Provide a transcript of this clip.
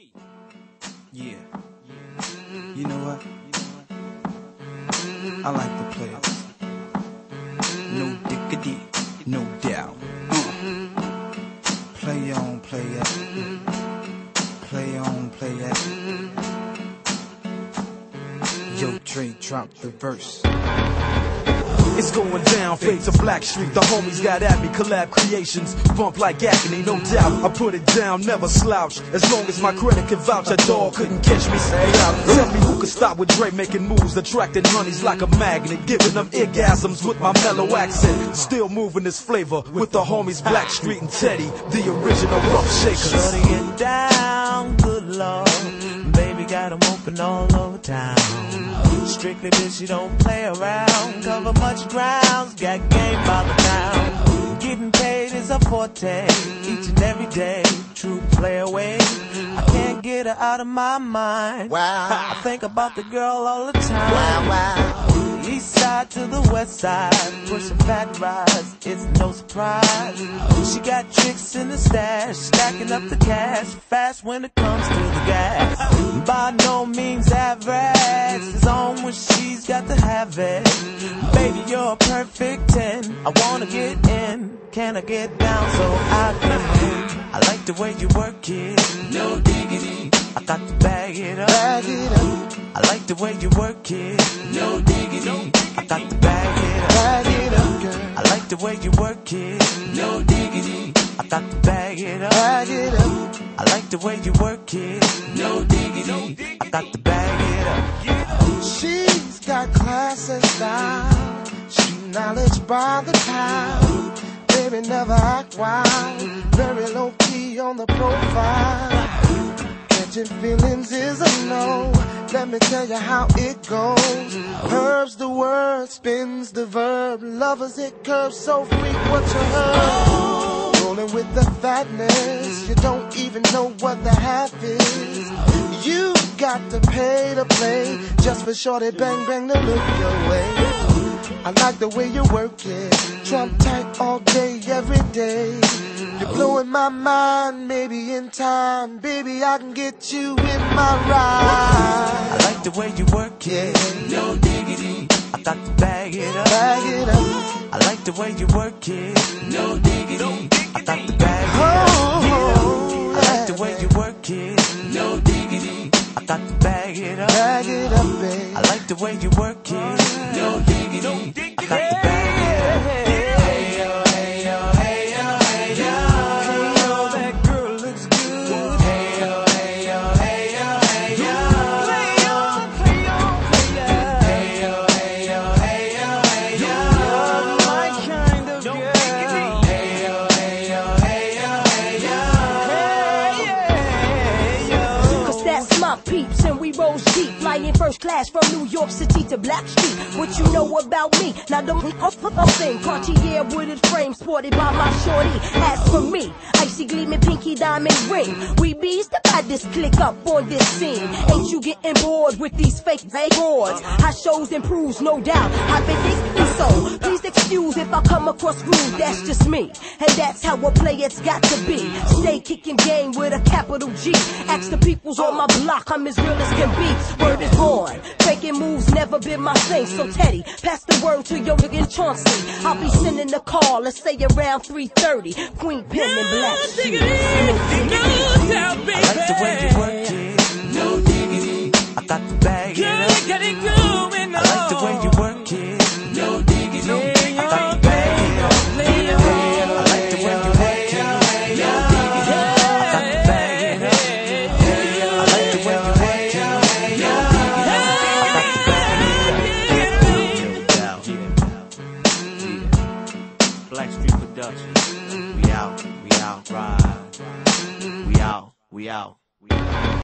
Yeah. You know what? I like the players. No diggity, no doubt. Play on, play it. Play on, play it. Yo, Dre, drop the verse. It's going down, fade to Black Street. The homies got at me, collab creations. Bump like agony, no doubt. I put it down, never slouch. As long as my credit can vouch, a dog couldn't catch me. Tell me who could stop with Dre making moves, attracting honeys like a magnet, giving them orgasms with my mellow accent. Still moving this flavor with the homies Black Street and Teddy, the original rough shakers. Shorty it down, good lord. Baby got them open all over town. Strictly bitch, you don't play around. Cover much grounds, got game by the town. Getting paid is a forte, each and every day. True play away, I can't get her out of my mind. Wow. I think about the girl all the time. Wow, wow. East side to the west side, pushing fat rides, it's no surprise. She got tricks in the stash, stacking up the cash, fast when it comes to the gas. By no means average, it's on when she's got to have it. Baby, you're a perfect 10, I wanna get in, can I get down so I can win? I like the way you work it, no diggity, I got to bag it up. Bag it up. I like the way you work it, no diggity, I got to bag it up. Bag it up, girl. I like the way you work it, no diggity, I got to bag it up. Bag it up. I like the way you work it, no diggity, I got to bag it up. She's got class and style, street knowledge by the pound. Baby never act wild, very low key on the profile. Catching feelings is a no, let me tell you how it goes. Curves the word, spins the verb, lovers it curves so freak what you heard. Rolling with the fatness, you don't even know what the half is. You got to pay to play, just for shorty bang bang to look your way. I like the way you work it, Trump tight all day, every day. You're blowing my mind, maybe in time, baby I can get you in my ride. I like the way you work it, no diggity, I got to bag it up. Bag it up. I like the way you work it, no diggity, I got to bag it up. Oh, I like the way you work it, no diggity, I got to bag it up. bag it up, babe. I like the way you work it, no diggity, I got to bag it up. Hey yo, hey yo, hey yo, hey yo, hey yo, that girl looks good. Hey yo, hey yo, hey yo, hey yo, play on, play on, play on. Hey yo, hey yo, hey yo, hey yo, you're my kind of girl. Hey yo, hey yo, hey yo, hey yo, Cause that's my peeps and we roll deep. Flying first class from New York City to Black Street. What you know about me? Now the thing Cartier wooded frame sported by my shorty. As for me, icy gleaming pinky diamond ring. We bees the baddest click up on this scene. Ain't you getting bored with these fake boards? High shows improves, no doubt. I've been thinking so. Please excuse if I come across rude, that's just me. And that's how a player's got to be. Stay kicking game with a capital G. Ask the peoples on my block, I'm as real as can be. Word is born, faking moves never been my thing. So Teddy, pass the word to your nigga Chauncey. I'll be sending the call, let's say around 3:30. Queen Pen and Black Sheep. I like the way you work it, no diggity, I got to bag it up. I like the way you work it, no diggity, I got to bag it up. I like the way you work it, no diggity, I got to bag it up. I like the way you work it, no diggity, I got to bag it up. Black Street Productions. We out, ride. We out, we out.